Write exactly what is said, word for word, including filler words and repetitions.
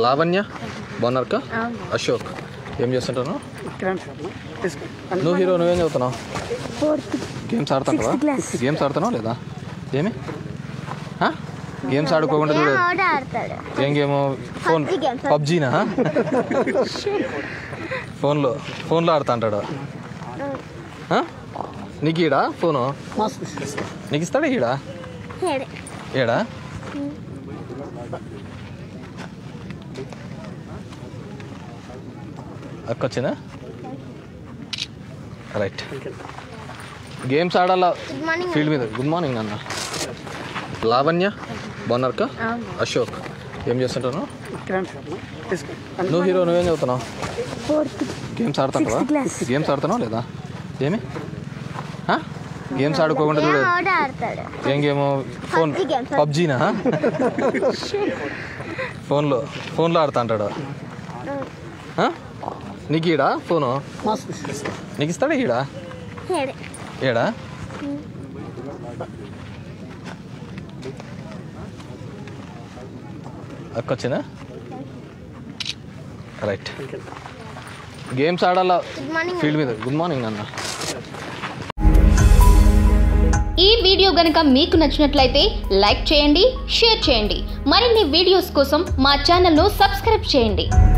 లావణ్య బాగున్నారక్క? అశోక్ ఏం చేస్తుంటాను? నువ్వు హీరో, నువ్వేం చదువుతున్నావు? గేమ్స్ ఆడుతున్నావా? గేమ్స్ ఆడుతున్నావు లేదా? ఏమి గేమ్స్ ఆడుకోకుండా చూడు. ఏం గేమ్? ఫోన్ పబ్జీనా? ఫోన్లో ఫోన్లో ఆడుతా అంటాడు. నీకు ఈడా ఫోను నీకు ఇస్తాడా? ఈడా ఏడా? అక్క వచ్చిందా? రైట్. గేమ్స్ ఆడాలా ఫీల్డ్ మీద. గుడ్ మార్నింగ్ అన్న. లావణ్య బాగున్నారక్క? అశోక్ ఏం చేస్తుంటాను? నువ్వు హీరో, నువ్వేం చదువుతున్నావు? గేమ్స్ ఆడుతున్నావా? గేమ్స్ ఆడుతున్నావు లేదా? ఏమి గేమ్స్ ఆడుకోకుండా చూడు. ఏం గేమ్? ఫోన్ పబ్జీనా? ఫోన్లో ఫోన్లో ఆడుతా అంటాడు. నీకు ఈడా ఫోను నీకు ఇస్తాడా? ఈడా ఏడా? అక్క వచ్చిందా? రైట్. గేమ్స్ ఆడాలా ఫీల్డ్ మీద. గుడ్ మార్నింగ్ అన్న. ఈ వీడియో గనుక మీకు నచ్చినట్లయితే లైక్ చేయండి, షేర్ చేయండి. మరిన్ని వీడియోస్ కోసం మా ఛానల్ను సబ్స్క్రైబ్ చేయండి.